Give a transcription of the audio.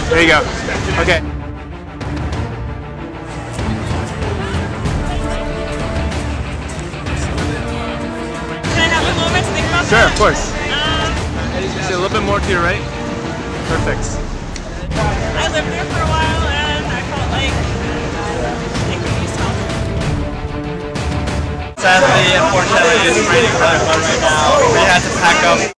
There you go. Okay. Can I have a moment to think about Sure, that? of course. See a little bit more to your right. Perfect. I lived there for a while and I felt like it could use help. Sadly, unfortunately, it's raining really hard right now. We had to pack up.